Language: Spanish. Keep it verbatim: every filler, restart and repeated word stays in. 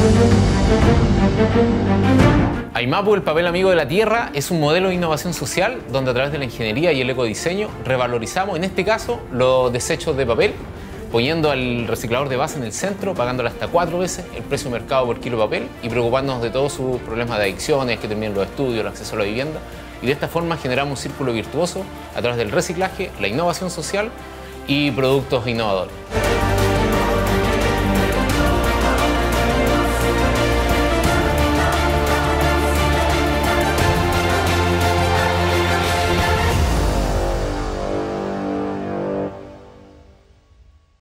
Aimapu, el papel amigo de la tierra, es un modelo de innovación social donde a través de la ingeniería y el ecodiseño revalorizamos, en este caso, los desechos de papel, poniendo al reciclador de base en el centro, pagándole hasta cuatro veces el precio de mercado por kilo de papel y preocupándonos de todos sus problemas de adicciones, que terminen los estudios, el acceso a la vivienda. Y de esta forma generamos un círculo virtuoso a través del reciclaje, la innovación social y productos innovadores.